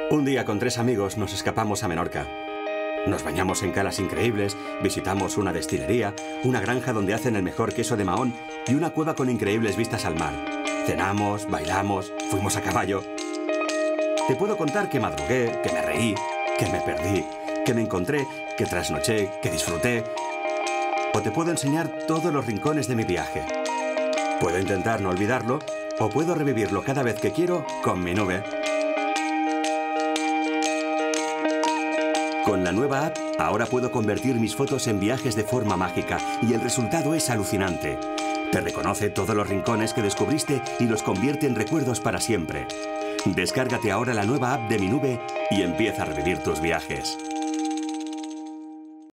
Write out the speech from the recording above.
Un día con 3 amigos nos escapamos a Menorca. Nos bañamos en calas increíbles, visitamos una destilería, una granja donde hacen el mejor queso de Mahón y una cueva con increíbles vistas al mar. Cenamos, bailamos, fuimos a caballo. Te puedo contar que madrugué, que me reí, que me perdí, que me encontré, que trasnoché, que disfruté. O te puedo enseñar todos los rincones de mi viaje. Puedo intentar no olvidarlo o puedo revivirlo cada vez que quiero con mi nube. Con la nueva app, ahora puedo convertir mis fotos en viajes de forma mágica y el resultado es alucinante. Te reconoce todos los rincones que descubriste y los convierte en recuerdos para siempre. Descárgate ahora la nueva app de Mi Nube y empieza a revivir tus viajes.